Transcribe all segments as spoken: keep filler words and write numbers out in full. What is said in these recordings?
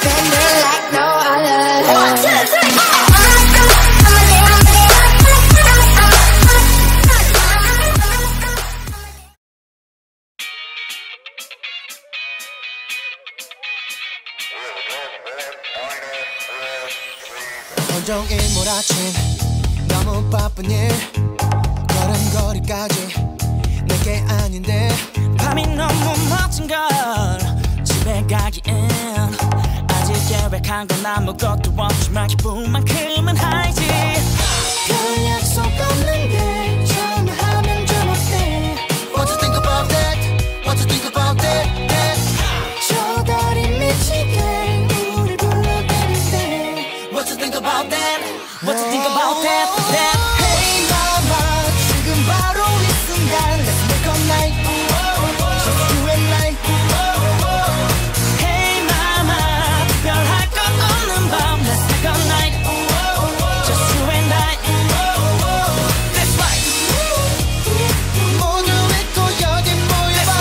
spend it like no other. One, two, three, four. 온종일 몰아친 너무 바쁜 일 걸음걸이까지 내게 아닌데 밤이 너무 멋진 걸 집에 가기엔 아직 계획한 건 아무것도 없지만 기분만큼은 하이지 별 약속 없는데 전화하면 좀 어때 What you think about that? What you think about that? that? 저 달이 미치게 우릴 불러대는데 What you think about that? What you think about that? that? Hey mama 지금 바로 이 순간 Let's make a night Just you and I Hey mama 특별할 것 없는 밤 Let's make a night Just you and I That's right 모두 잊고 여기 모여봐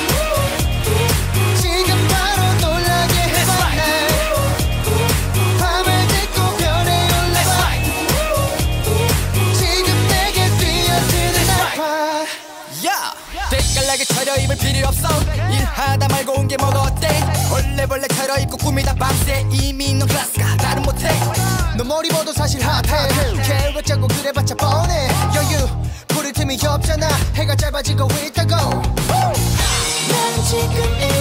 지금 바로 놀라게 해봐 날 밤을 딛고 별에 올라봐 지금 내게 뛰어드는 날봐 때깔나게 차려입을 필요 없어 일하다 말고 온 게 뭐가 어때 벌레벌레 차려입고 꾸미다 밤새 이미 넌 클래스가 다른 못해 너 머리 봐도 사실 핫해 계획 짜고 그래봤자 뻔해 여유 부를 틈이 없잖아 해가 짧아지고 있다고 난 지금